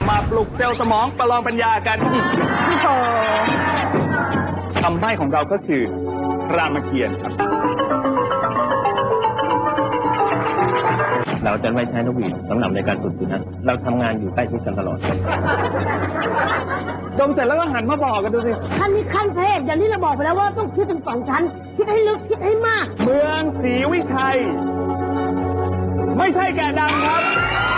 มาปลุกเซลล์สมองประลองปัญญากันคำใบ้ของเราก็คือรามเกียรติ์ครับเราจะไม่ใช้นกหวีดสำหรับในการฝึกสุนัขเราทำงานอยู่ใกล้ชิดกันตลอดดมเสร็จแล้วก็หันมาบอกกันดูสิขั้นนี้ขั้นเทพอย่างที่เราบอกไปแล้วว่าต้องคิดถึง2 ชั้นคิดให้ลึกคิดให้มากเมืองศรีวิชัยไม่ใช่แกะดำครับ